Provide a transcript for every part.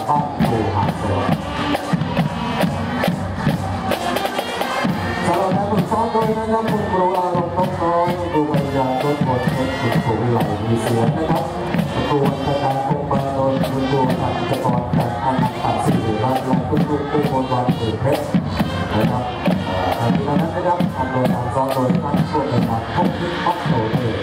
บ้านครูหาดสวนสำหรับการฝึกซ้อมโดยนะครับคุณครูอารมณ์น้องน้อยคุณครูปัญญาต้นบนคุณครูวิไลมีเสียงนะครับคุณครูวัฒการคงปานนท์คุณครูอัจฉริยะจากอันตัดสิริรัตน์และคุณครูผู้บนวันเกิดเพชรนะครับในที่นั้นนะครับอำนวยการซ้อมโดยท่านผู้บริหารท่องที่พัฒโตเอง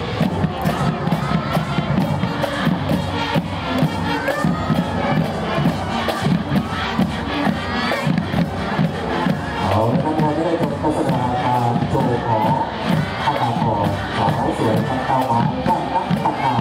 เอาละครับเราจะได้ชมโฆษณาการโชว์ของท่าตาคอสาวสวยทันตาหวานด้านนักพัฒนา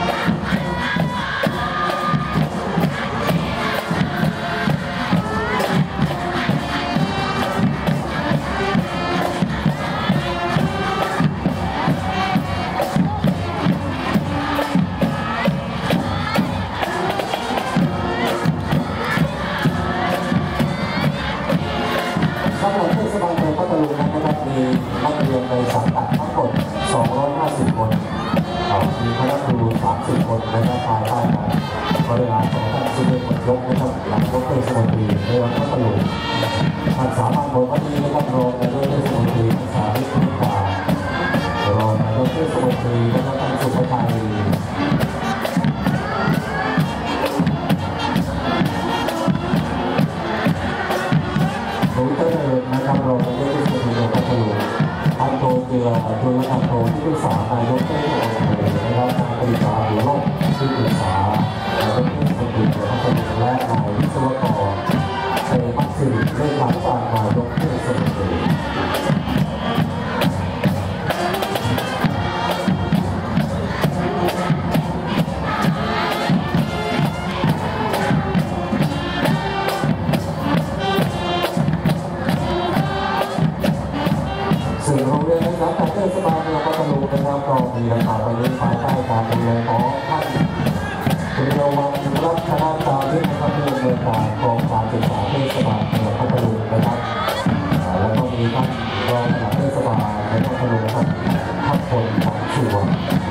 สำหรับเทศบาลเมืองพัทลุงนะครับมีนักเรียนในสังกัดทั้งหมด250 คนมีคณะครู30 คนนะครับภายใต้การบริหารของท่านสุเมธ ผลยกนะครับหลังยกเทศมนตรีในวันพัทลุงท่านสามารถผลพัฒนีนะครับรองนายกเทศมนตรีสาธิตพิธารองนายกเทศมนตรีนะครับท่านสุภชัยนะครับเราจะได้ที่สุดในพัทลุงพันโทเจือจุลพันโทที่ปรึกษานายกเทศมนตรีนะครับนายปริชาหัวโลกที่ปรึกษานายกเทศมนตรีพัทลุงและนายวิศวกรเตมัตสิริเลขาธิการนายกเทศมนตรีสื่อโรงเรียนในสังกัดเทศบาลเมืองพัทลุงนะครับก็มีราคาไปนี้ภายใต้การดูแลของท่านคุณโยวังรัชนาจาริย์นะครับผู้อำนวยการกองการศึกษาเทศบาลเมืองพัทลุงนะครับแล้วก็มีท่านรองประหลัดเทศบาลในพัทลุงท่านทัพพลขันสุวรรณ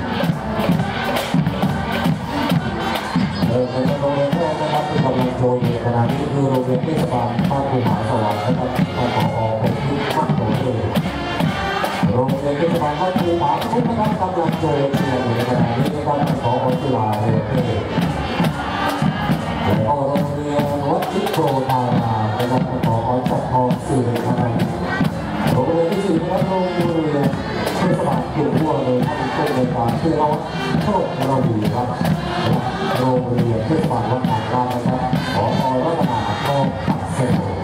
ในโรงเรียนแรกนะครับที่กำลังโชว์อยู่ขณะนี้คือโรงเรียนเทศบาลบ้านครูหาสวรรค์นะครับท่านผอ.เป็นที่พักโถเองโรงเรียนเทศบาลบ้านครูหาทุกนะครับกำลังโชว์เชียร์อยู่ในขณะนี้นะครับท่านผอ.จุฬาเรือเทพและโรงเรียนวัดทิโกธารานะครับท่านผอ.จักรทองสื่อนะครับโรงเรียนที่4นะครับโรงเรียนเทศบาลจุฬาเลยท่านผู้อำนวยการชื่อเราโชคเราดีครับโรงเรียนเทศบาลวัดนางรามนะครับผอ.รัตนาทองปักเซโน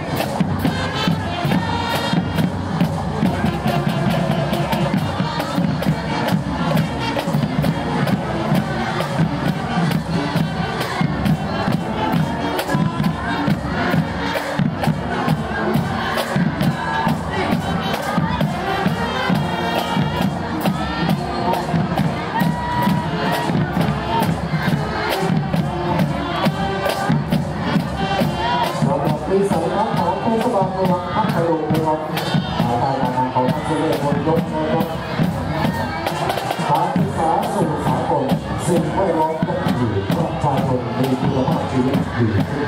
มีสัญลักษณ์ของเทศบาลเมืองพัทลุงนะครับการงานของท่านสุเมธ ผลยกนะครับการศึกษาสู่สากลสิ่งแวดล้อมยั่งยืนประชาชนมีคุณภาพชีวิตดีขึ้น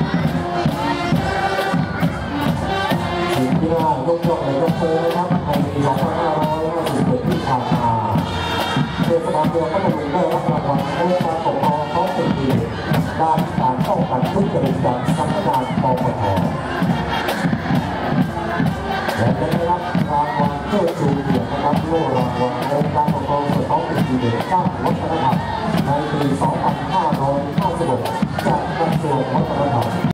สิ่งที่น่ายกย่องเลยก็คือนะครับในปี 2557 ที่ผ่านมาเทศบาลเมืองพัทลุงได้รับรางวัลองค์การปกครองท้องถิ่นดีด้านการป้องกันทุจริตจากสำนักงานปปท.และได้รับรางวัลเชิดชูเกียรตินะครับโล่รางวัลองค์การปกครองส่วนท้องถิ่นดีเด่นด้านวัฒน